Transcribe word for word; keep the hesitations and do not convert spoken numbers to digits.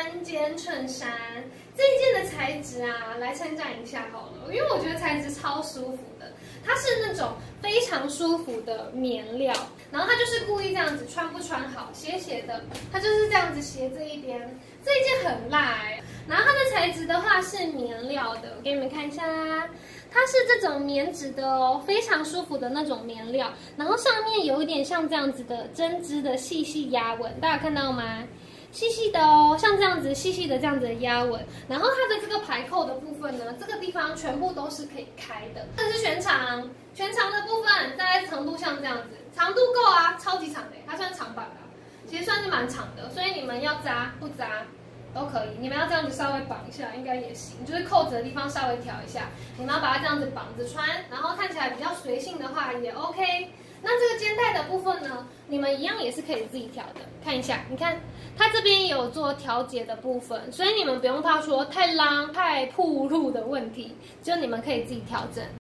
单肩衬衫这一件的材质啊，来称赞一下好了，因为我觉得材质超舒服的，它是那种非常舒服的棉料，然后它就是故意这样子穿不穿好，斜斜的，它就是这样子斜这一边，这一件很辣哎、欸。然后它的材质的话是棉料的，我给你们看一下啦，它是这种棉质的哦，非常舒服的那种棉料，然后上面有一点像这样子的针织的细细压纹，大家看到吗？细细的哦，像这样子细细的这样子的压纹，然后它的这个排扣的部分呢，这个地方全部都是可以开的。这是全长，全长的部分大概长度像这样子，长度够啊，超级长的，它算长版的，其实算是蛮长的，所以你们要扎不扎都可以。你们要这样子稍微绑一下，应该也行，就是扣子的地方稍微调一下。你们要把它这样子绑着穿，然后看起来比较随性的话也 OK。那这个肩带的部分呢，你们一样也是可以自己调的。看一下，你看它这边也有做调节的部分，所以你们不用怕说太浪、太暴露的问题，就你们可以自己调整。